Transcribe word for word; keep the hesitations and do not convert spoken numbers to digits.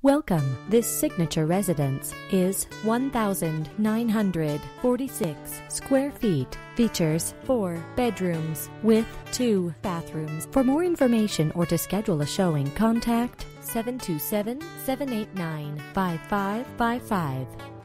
Welcome. This signature residence is one thousand nine hundred forty-six square feet. Features four bedrooms with two bathrooms. For more information or to schedule a showing, contact seven two seven, seven eight nine, five five five five.